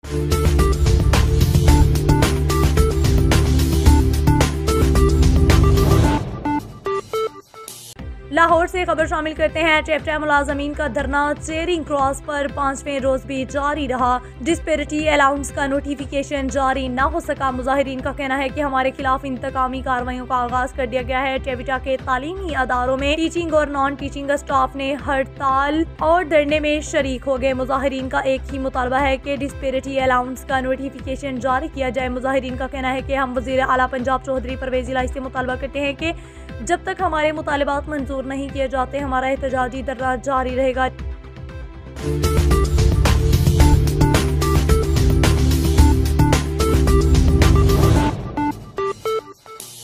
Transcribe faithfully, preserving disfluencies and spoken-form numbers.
लाहौर से खबर शामिल करते हैं। चैप्टर मुलाजमीन का धरना चेरिंग क्रॉस पर पांचवें रोज भी जारी रहा। डिस्पेरिटी अलाउंस का नोटिफिकेशन जारी न हो सका। मुजाहिरीन का कहना है कि हमारे खिलाफ इंतकामी कार्रवाइयों का आगाज कर दिया गया है। चेविटा के तालीमी अदारों में टीचिंग और नॉन टीचिंग स्टाफ ने हड़ताल और धरने में शरीक हो गए। मुजाहिरीन का एक ही मुतालबा है कि डिस्पेरिटी अलाउंस का नोटिफिकेशन जारी किया जाए। मुजाहिरीन का कहना है कि हम वजीर आला पंजाब चौधरी परवेज इलाही से मुतालबा करते हैं कि जब तक हमारे मुतालिबात मंजूर नहीं किए जाते हमारा एहतजाजी धरना जारी रहेगा।